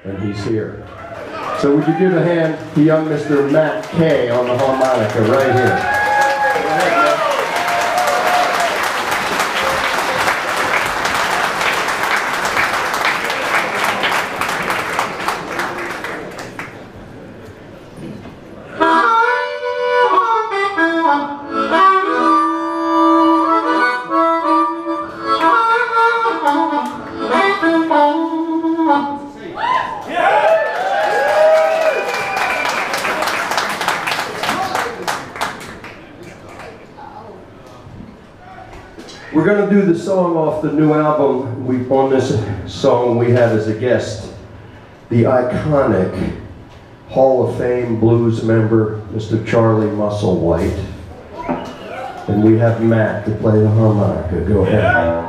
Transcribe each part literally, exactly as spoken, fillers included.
and he's here. So would you give a hand to young Mister Matt Kay on the harmonica right here. We're going to do the song off the new album. We, on this song we had as a guest the iconic Hall of Fame blues member, Mister Charlie Musselwhite. And we have Matt to play the harmonica. Go ahead.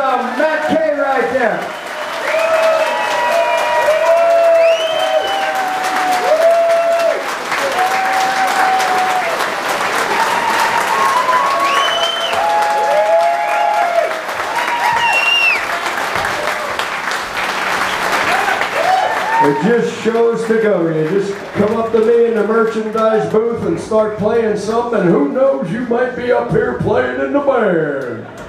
uh, Matt Kay right there. It just shows to go. You just come up to me in the merchandise booth and start playing something, and who knows, you might be up here playing in the band.